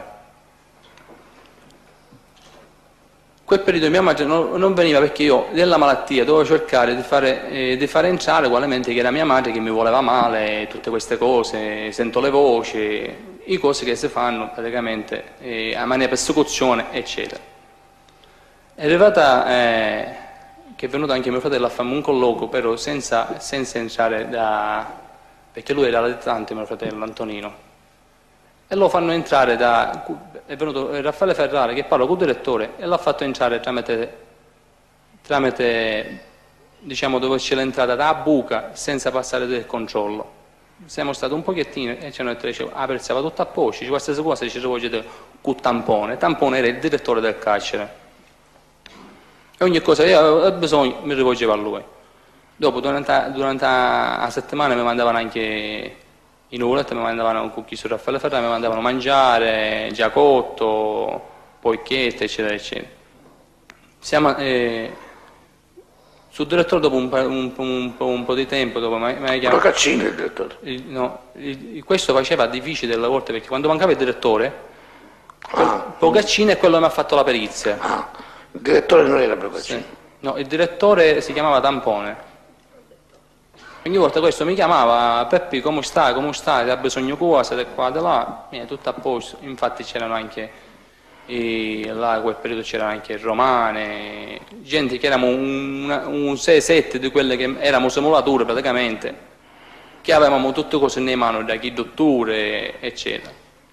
Quel periodo mia madre non, non veniva perché io della malattia dovevo cercare di fare, eh, di fare entrare ugualmente che era mia madre che mi voleva male, tutte queste cose, sento le voci, i cose che si fanno praticamente eh, a mania persecuzione, eccetera. È arrivata eh, che è venuto anche mio fratello a farmi un colloquio, però senza, senza entrare da... perché lui era latitante, mio fratello Antonino, e lo fanno entrare da, è venuto Raffaele Ferrara che parla con il direttore e l'ha fatto entrare tramite, tramite diciamo dove c'è l'entrata da buca senza passare del controllo. Siamo stati un pochettino e ci hanno detto, dicevo, ah, pensava tutto a posto, ci qualsiasi cosa ci rivolgete con tampone, tampone era il direttore del carcere e ogni cosa che aveva bisogno mi rivolgeva a lui. Dopo, durante, durante la settimana mi mandavano anche in nuvoletta mi mandavano con chi su Raffaele Ferrari, mi mandavano mangiare, giacotto, poicchiette, eccetera, eccetera. Siamo, eh, sul direttore dopo un, un, un, un po' di tempo, dopo mi ha chiamato... Procaccini il direttore? Il, no, il, questo faceva difficile delle volte perché quando mancava il direttore, ah. Procaccini è quello che mi ha fatto la perizia. Ah, il direttore non era Procaccini? Sì. No, il direttore si chiamava Tampone. Ogni volta questo mi chiamava, Peppi come stai, come stai, ha bisogno di cose, di qua, di là, e tutto a posto. Infatti c'erano anche, e là quel periodo c'erano anche romane, gente che eravamo un, un sei sette di quelle che eravamo simulature praticamente, che avevamo tutte cose nelle mani, da chi dotture, eccetera.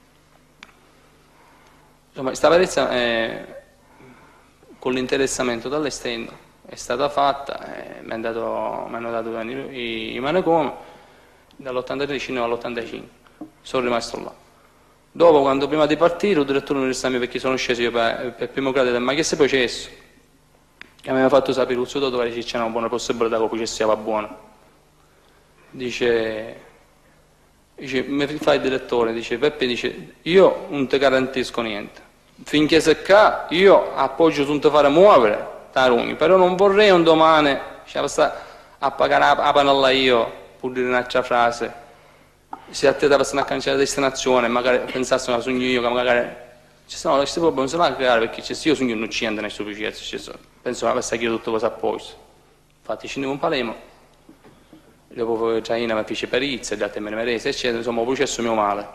Insomma, questa perizia eh, con l'interessamento dall'esterno è stata fatta, eh, mi, dato, mi hanno dato i, i manicomi dall'ottantatré fino all'ottantacinque, sono rimasto là. Dopo, quando prima di partire, il direttore dell'esame, perché sono sceso io per, per primo grado, ma che se processo? Che mi aveva fatto sapere il suo dottore che c'era una buona possibilità che il processo va buono. Dice, dice, mi fa il direttore, dice, Peppe, dice, io non ti garantisco niente. Finché se qua, io appoggio tu non ti fare muovere, taruni, però non vorrei un domani, cioè, sta a pagare la, la panella io, pur dire un'altra frase. Se a te ti passano a cancellare la destinazione, magari pensassero che sono io, che magari ci sono questi problemi, non se la creare perché se io sono io non ci entro nel suo processo, penso che questa chiedo tutto cosa a posto. Infatti scendevo in Palermo, dopo Traina mi fece perizia, gli altri me ne merese, eccetera, insomma il processo mio male.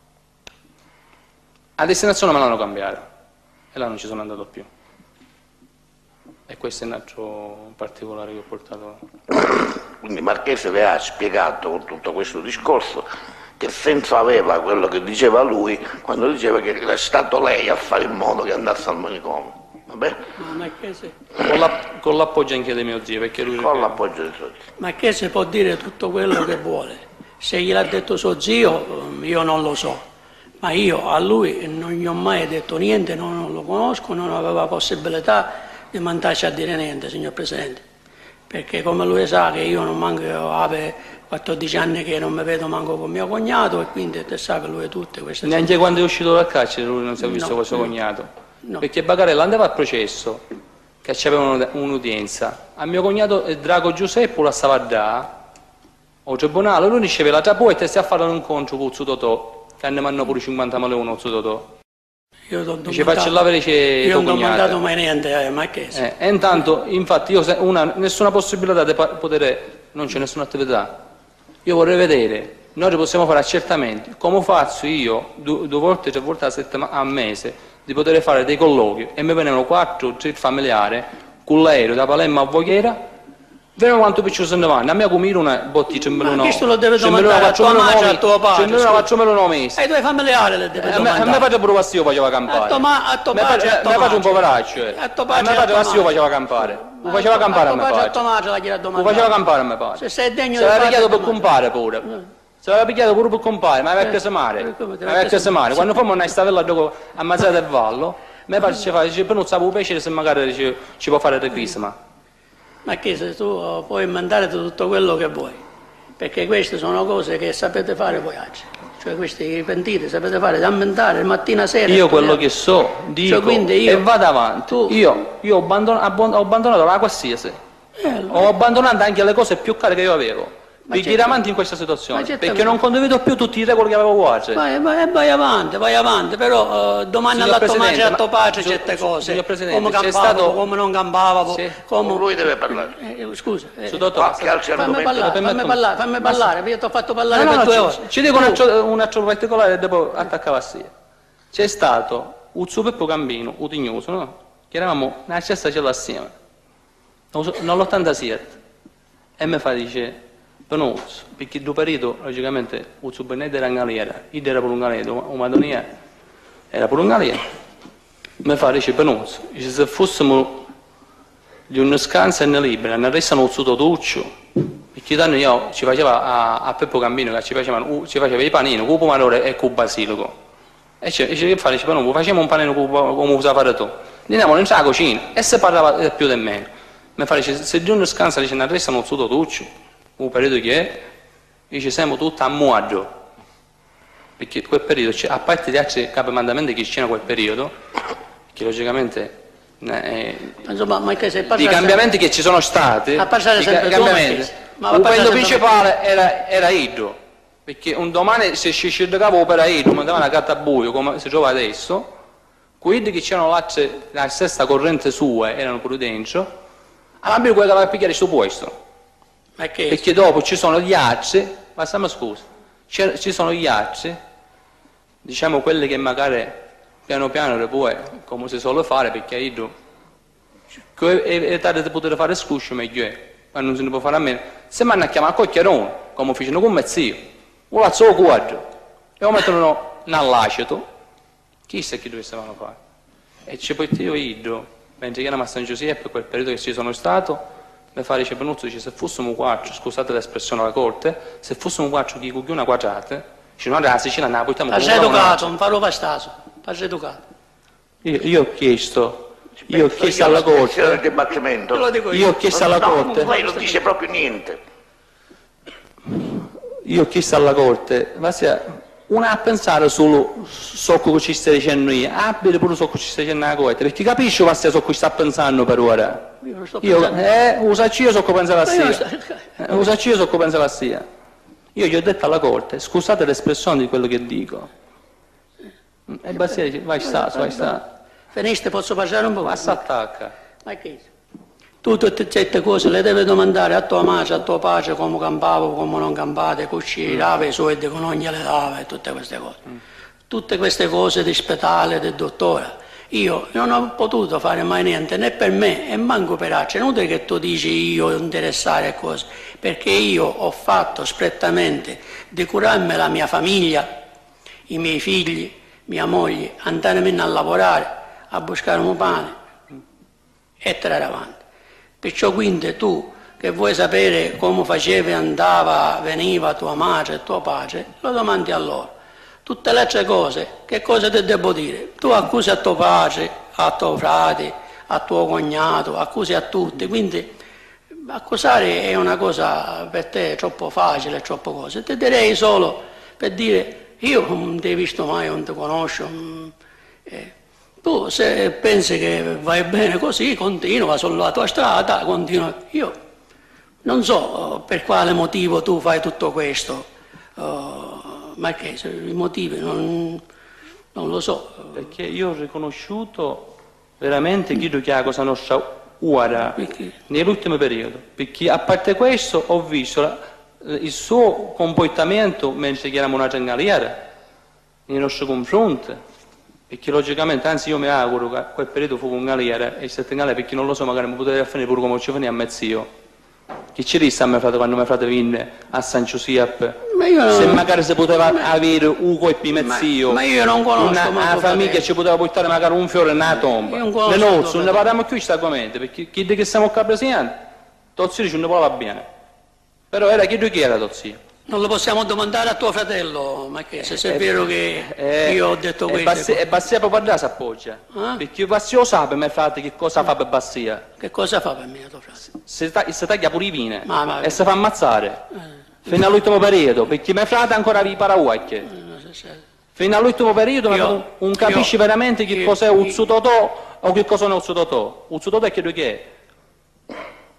A destinazione me l'hanno cambiato e là non ci sono andato più. E questo è un altro particolare che ho portato. Quindi Marchese le ha spiegato con tutto questo discorso che senso aveva quello che diceva lui quando diceva che è stato lei a fare in modo che andasse al manicomio. Vabbè? Ma Marchese... Con l'appoggio anche dei miei zii, perché lui... Con l'appoggio dei suoi zii. Marchese può dire tutto quello che vuole. Se gliel'ha detto suo zio, io non lo so. Ma io a lui non gli ho mai detto niente, non lo conosco, non aveva possibilità di mandarci a dire niente, signor Presidente, perché come lui sa che io non manco avevo quattordici anni che non mi vedo manco con mio cognato e quindi te sa che lui è tutte queste cose. Neanche quando è uscito dal carcere lui non si è visto no, con suo no, cognato, no. Perché Bagarella andava al processo, che c'aveva un'udienza, a mio cognato Drago Giuseppe la stava a dare, al tribunale, lui riceve la trappoetta e si a fare un incontro con il suo Totò, che ne mandano pure cinquanta milioni al suo Totò. Io non ci faccio la dice io non ho mandato mai niente a Marchese. Eh, e intanto, infatti, io una, nessuna possibilità di poter, non c'è nessuna attività. Io vorrei vedere, noi possiamo fare accertamenti, come faccio io due, due volte, tre volte a, settimana, a mese, di poter fare dei colloqui e mi venivano quattro, tre familiari con l'aereo da Palermo a Voghera. Vedete quanto piccolo se ne vanno, a me come una botti cembellano. Ma questo lo deve domandare a tua madre, a tuo padre. Cembellano facciamo nove mesi. Ai tuoi familiari le deve domandare. A me faccio pure Vassio faceva campare. A tuo padre, a me faccio un poveraccio. A me faccio Vassio faceva campare. Lo faceva campare a me padre. A tua madre la chiede a domandare. Lo faceva campare a me padre. Se sei degno di Se l'aveva picchiato per compare pure. Se l'aveva picchiato pure per compare, ma aveva preso mare. Aveva preso mare. Quando fommo una stavella dopo ammazzata del vallo, me padre ci fa, dice, per non sapevo piacere se magari ci può fare il crisma. Ma che se tu puoi mandare tutto quello che vuoi, perché queste sono cose che sapete fare voi oggi, cioè questi pentiti sapete fare da ammentare mattina sera. Io quello che so, dico cioè, io, e vado avanti. Tu, io io ho, abbandonato, ho abbandonato la qualsiasi, eh, ho abbandonato anche le cose più care che io avevo. Vi chiedi avanti in questa situazione, perché non condivido più tutti i regoli che avevo quasi. Vai, vai, vai avanti, vai avanti, però uh, domani alla tua madre e a tuo padre certe cose, signor Presidente, come campavo, stato... come non campavo, sì. come... Lui deve parlare. Eh, scusa, eh, qualche altro fammi parlare, fammi parlare, fammi parlare, io ti ho fatto parlare no, per no, due no, ore. Ci, ci dico un altro particolare e dopo attaccava a sé. C'è stato un suo Peppo Gambino, un Tignoso, no? Che eravamo nella cesta ce l'assieme, nell'ottantasette, e mi fa, dice... Penuzzo, perché due periodo, logicamente, il suo Benedetto era in galera, io era pure un galera, o Madonia era pure un galera. Mi fa, dice, Penuzzo, dice, se fossimo di una scansa in libera, ne restano il suo Totuccio, perché danno io ci faceva a, a Peppo Gambino, che ci facevano, ci faceva i panini, con il pomodoro e con il basilico. E dice, che fa, dice, Penuzzo, facciamo un panino come usa fare tu. Andiamo in la cucina, e se parlava più di meno. Mi fa, dice, se di una scansa, dice, ne restano il suo Totuccio, un periodo che è, dice, siamo tutti a muaggio, perché quel periodo, a parte gli altri capomandamenti che c'erano quel periodo, che logicamente eh, insomma, ma che se i cambiamenti che ci sono stati, a passare sempre i cambiamenti, ma il punto principale era, era Idro, perché un domani se ci cercava per Idro, mandava una carta a buio come si trova adesso, quelli che c'erano là, la stessa corrente sua erano pure dentro, ma più quello che aveva picchiare su questo, perché dopo ci sono gli altri, ma stiamo scusa, ci sono gli altri, diciamo quelli che magari piano piano poi, come si suole fare, perché Idro è tardi di poter fare scuscio meglio è, ma non se ne può fare a meno, se mi hanno a chiamare a cocchiarone, come facevano con me zio, o la solo quadro, e lo mettono nell'aceto, chissà che dovessero fare. E ci poi io Idro, mentre che era a San Giuseppe, quel periodo che ci sono stato, mi fa dice Benuzzo, dice, se fossimo quattro, scusate l'espressione alla corte, se fossimo quattro chi cucchiona quadrate, ci non era la Sicilia, non la portiamo come una educato, non farò pastaso, passo educato. Io, io ho chiesto, io ho chiesto alla corte, del dibattimento. Io. io ho chiesto alla no, corte, lei non dice proprio niente. Io ho chiesto alla corte, ma sia una a pensare solo so che ci stai dicendo io, abile pure so che ci stai dicendo la corte, perché capisci ma stia so che sta pensando per ora. Io non sto io, pensando. eh, usacci io so che pensa la sia. sia. Eh, usacci io so che pensa la sia. Io gli ho detto alla corte, scusate l'espressione di quello che dico. E Bastia dice, vai sta, vai sta. Finiste, posso parlare un po'? Ma si attacca. Ma che? Tu tutte queste cose le devi domandare a tua madre, a tuo padre, come campavo, come non campate, così dava i soldi che non gliele dava e tutte queste cose. Mm. Tutte queste cose di spetale, del dottore. Io non ho potuto fare mai niente, né per me e manco per altri. Non è che tu dici io interessare a cose, perché io ho fatto strettamente di curarmi la mia famiglia, i miei figli, mia moglie, andarmene a lavorare, a buscare un pane e tirare avanti. Perciò quindi tu che vuoi sapere come faceva, andava, veniva tua madre e tuo padre, lo domandi a loro. Tutte le altre cose, che cosa ti devo dire? Tu accusi a tuo padre, a tuo frate, a tuo cognato, accusi a tutti, quindi accusare è una cosa per te troppo facile, troppo cosa. Ti direi solo per dire, io non ti ho visto mai, non ti conosco, eh, tu se pensi che vai bene così, continua sulla tua strada, continua. Io non so per quale motivo tu fai tutto questo, uh, ma che i motivi non, non lo so. Perché io ho riconosciuto veramente chi che la cosa nostra ora, nell'ultimo periodo, perché a parte questo ho visto la, il suo comportamento mentre che eravamo una giornaliera nei nostri confronti. Perché logicamente, anzi io mi auguro che quel periodo fu un galiera e se tenale perché non lo so, magari mi poteva finire pure come ci veniva a mezzio. Che ci disse a mio frate quando mio frate venne a San Giuseppe? Non... Se magari si poteva ma... avere un colpo di mezzio, ma, ma io non conosco una, una famiglia che ci poteva portare magari un fiore nella tomba. Le nozze, non ne parliamo più di questo argomento, perché chi che siamo qua presenti, Tozio dice non ne va bene. Però era chi tu chi era Tozio? Non lo possiamo domandare a tuo fratello, ma che se è vero che eh, io ho detto eh, questo. E Bassia per parlare si appoggia. Eh? Perché Bassia lo sa per me frate che cosa fa per Bassia. Che cosa fa per me tuo fratello? Si, ta si taglia pure i vine ma, ma, e si fa ammazzare. Eh. Fino all'ultimo periodo, perché mio frate ancora vi paraguacchie. Eh, Fino all'ultimo periodo io, non capisci io, veramente che cos'è un Uzzutotò o che cosa non è un Uzzutotò. Uzzutotò è che che è.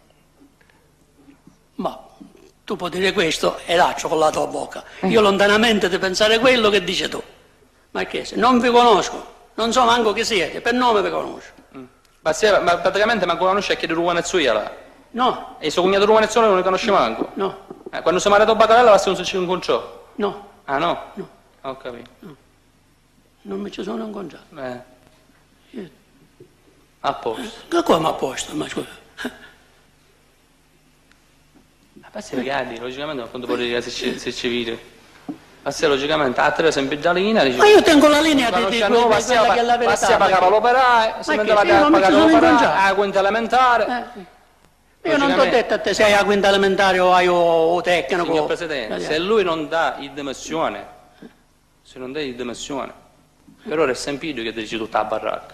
Ma... Tu puoi dire questo e laccio con la tua bocca. Io lontanamente di pensare quello che dici tu. Ma che se non vi conosco, non so manco chi siete, per nome vi conosco. Mm. Ma, se, ma praticamente manco conosce chi è di Ruvanezzuia? No. E il suo cognato Ruvanezzuia non lo conosce manco? No. Eh, quando si è marito a Baccarella non si incontrò? No. Ah no? No. Ho capito. No. Non mi ci sono incontrato. Eh. Io... A posto. Che come a posto? Ma scusa. Passi ragazzi, logicamente non può dire se ci, se ci vede. Passi logicamente a tre sempre già linea. Ma io tengo la linea di, di, di no, quella che è la verità. Passi a pagare l'operaio, si mette la pagare l'operaio, a quinta elementare. Eh. Io non ti ho detto a te se hai a quinta elementare o hai o tecnico. Signor Presidente, se lui non dà il dimissione, se non dà il dimissione, per ora è sempre che dice tutta la baracca.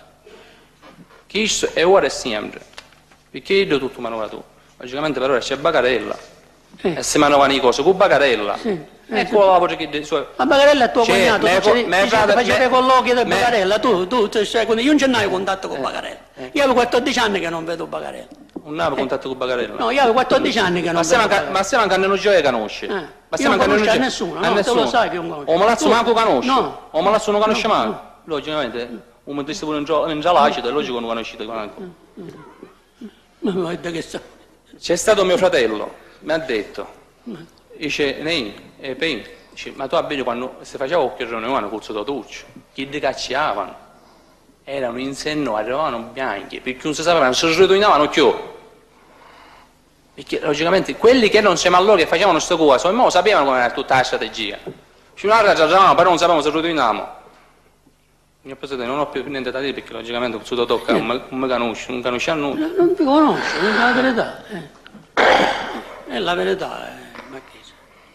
Chi è ora è sempre, perché io do tutto manovra tu. Logicamente per ora c'è Baccarella. Eh. E si manovano le cose, con Bagarella. Sì. E Eh, con la voce che... Ma Bagarella è tuo Cioè, cognato, me- tu me- ci facevi i colloqui del me- Bagarella, tu, tu, tu cioè, io non ce n'hai contatto con Eh, Bagarella. eh. Io avevo quattordici anni che non vedo Bagarella. Non avevo contatto con Bagarella. No, io avevo quattordici anni che non Ma stiamo vedo anche, Bagarella. ma stiamo anche a non gioia conosce. Eh. Ma Io stiamo non anche conosco a gio- nessuno, a no, te lo nessuno. sai che non conosco. O Malazzo Tu- manco conosce. No. O Malazzo non conosce No, mai. no. Logicamente, un mettesse pure in gio- in gialacido, è logico che non conoscete manco. Ma guarda che sta... C'è stato mio fratello, mi ha detto, dice, nei, e poi, dice, ma tu abbini quando si faceva qualche riunione col Sototuccio, chi ti cacciavano? Erano in senno, arrivavano bianchi, perché non si sapevano, si ritornavano più. Perché logicamente quelli che non siamo allora che facevano queste cose, mo sapevano come era tutta la strategia. Ci un'altra già però non sapevamo se ritornavamo. Signor Presidente, non ho più niente da dire perché logicamente il Sototocca non mi- non mi conosce, non conosce a nulla. Non non ti conosco, è la verità. eh. È la verità, eh, Marchese.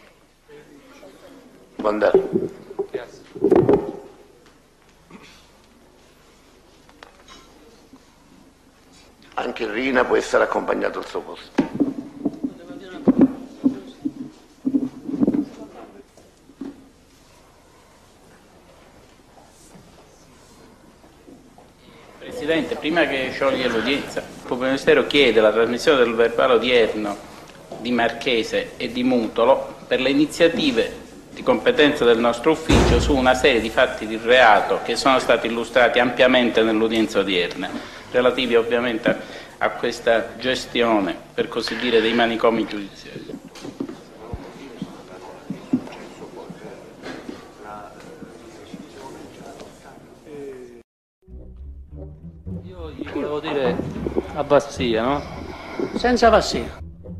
Buongiorno. Grazie. Anche Rina può essere accompagnato al suo posto. Presidente, prima che scioglie l'udienza, il Pubblico Ministero chiede la trasmissione del verbale odierno di Marchese e di Mutolo per le iniziative di competenza del nostro ufficio su una serie di fatti di reato che sono stati illustrati ampiamente nell'udienza odierna, relativi ovviamente a, a questa gestione, per così dire, dei manicomi giudiziari. Io gli volevo dire a Bastia, no? Senza passia.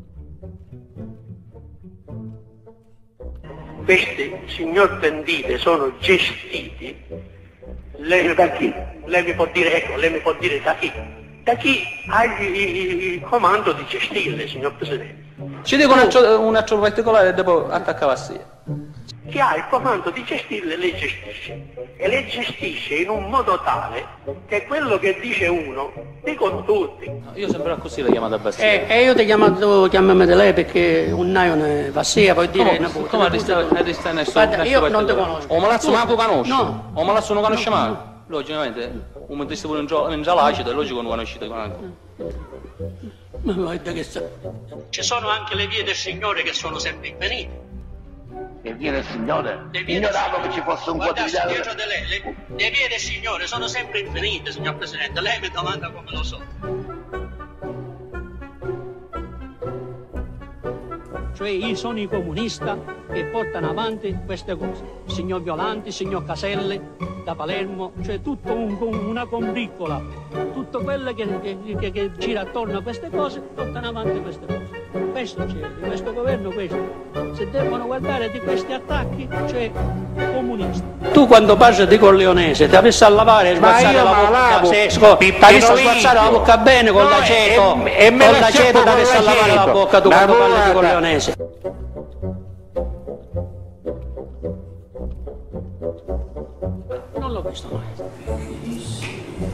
Questi, signor Pentite, sono gestiti, lei, da chi? Lei mi può dire, ecco, lei mi può dire da chi? Da chi ha il, il- il comando di gestirle, signor Presidente? Ci dico un altro, un altro particolare e dopo attacca Bastia. Chi ha il comando di gestirle, le gestisce. E le gestisce in un modo tale che quello che dice uno, dicono tutti. Io sempre così la chiamata Bastia. E, e io ti ho chiamato, chiamami di lei perché un naio ne va sia, puoi dire Come, una puttana. come arresta- arresta nel suo- Guarda, nel io suo non ti particolare? conosco. O Malazzo Tu- manco conosce. No. O Malazzo non conosce No, mai. no. Logicamente, un mettesse pure in gio- in gialacido, è logico che non conoscete manco. Ma guarda che sta... Ci sono anche le vie del Signore che sono sempre infinite. E viene il Signore. Le vie del Ignoravo Signore. che ci fosse un Guardate, quotidiano. dietro di lei, le, le vie del Signore sono sempre infinite, signor Presidente. Lei mi domanda come lo so. Cioè io sono i comunista che portano avanti queste cose. Il signor Violanti, il signor Caselle da Palermo, cioè tutto un- una combriccola. Tutto quello che, che- che- che gira attorno a queste cose portano avanti queste cose. Questo c'è, di questo governo questo. Se devono guardare di questi attacchi, cioè comunisti. Tu quando parli di Corleonese ti avessi a lavare e Ma sguazzare io la me la bocca, lavo, se, sco- ti Pippino avessi a sguazzare la Lidio. bocca bene con No, l'aceto, e- e me con la l'aceto sciacquo ti avessi a con lavare la l'aceto. bocca tu La quando parli di volata. Corleonese. Non l'ho visto mai.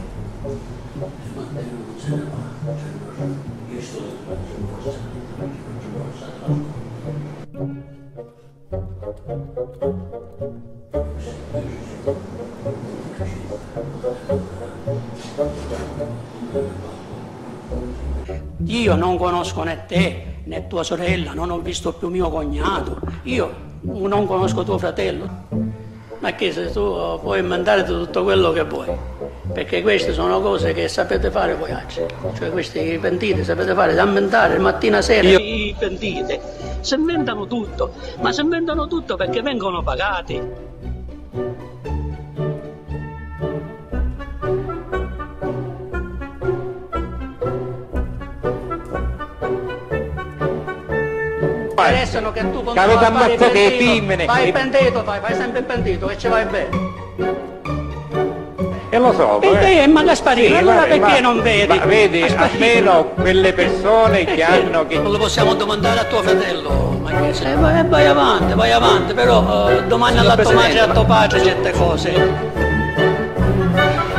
Io non conosco né te né tua sorella, non ho visto più mio cognato, io non conosco tuo fratello. Ma che se tu puoi inventare tutto quello che vuoi, perché queste sono cose che sapete fare voi altri, cioè questi pentiti sapete fare da inventare mattina a sera. I pentiti si inventano tutto, ma si inventano tutto perché vengono pagati. Interessano che tu continui a fare il pentito, fai pentito, fai, fai sempre il pentito che ci vai bene. E lo so, E te, ma Gasparini, sì, allora ma- perché ma- non vedi? ma vedi, Gasparini. almeno quelle persone che hanno che... Non lo possiamo domandare a tuo fratello, ma che se... eh, vai, vai avanti, vai avanti, però eh, domani alla tua madre e a tuo padre certe cose.